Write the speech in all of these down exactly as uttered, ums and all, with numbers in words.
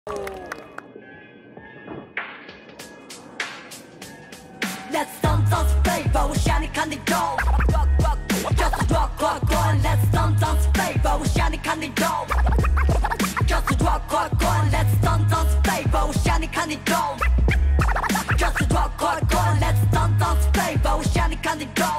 Let's dance dance flavor， 我向你看你动。Just rock rock rock，Let's dance dance flavor， 我向你看你动。Just rock rock rock，Let's dance dance flavor， 我向你看你动。Just rock rock rock，Let's dance dance flavor， 我向你看你动。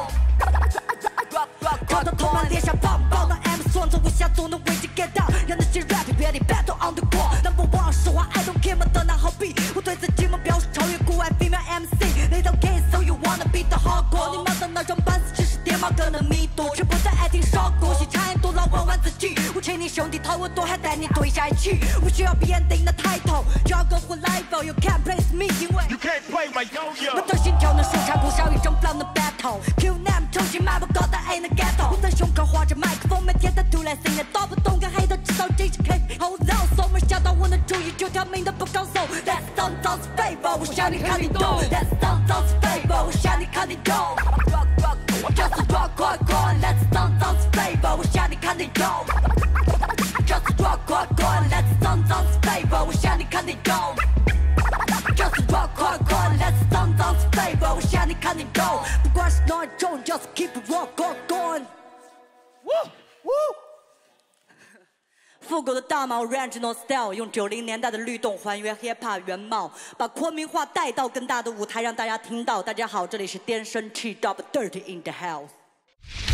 头头头满脸上棒棒的 M 双着无下总能为之 get down， 让那些 rap 别离 battle on the ground。Number one 实话 I don't care 嘛的那好比，我对自己目标是超越酷爱 female M C。They don't care so you wanna be the hardcore， 你妈的那张板子只是爹妈跟的密度，却不再爱听少故事，差多老问问自己，我请你兄弟掏我多还带你对下一起，我需要别人定的 title， 就要跟混 level you can't play with me， 因为 You can't play my yo-yo， 我的心跳能舒畅不少一种 flow 的 battle。Q name 重新买不高的 A 的 ghetto， 我在胸口画着麦克风，每天在吐来 sing 的都不懂，跟黑头知道这是 K。Hold on， 没想到我能注意，就条命都不高手。Let's dance dance flavor， 我向你看你动。Let's dance dance flavor， 我向你看你动。Just rock rock rock，Let's dance dance flavor， 我向你看你动。Just rock rock rock，Let's dance dance flavor， 我向你看你动。Just rock rock rock，Let's dance dance flavor， 我向你看你动。不管是哪一种 ，Just keep it rock rock going。Woo woo。复古的大毛 Original Style， 用九零年代的律动还原 Hip Hop 原貌，把昆明话带到更大的舞台，让大家听到。大家好，这里是颠声器 Double Dirty in the House。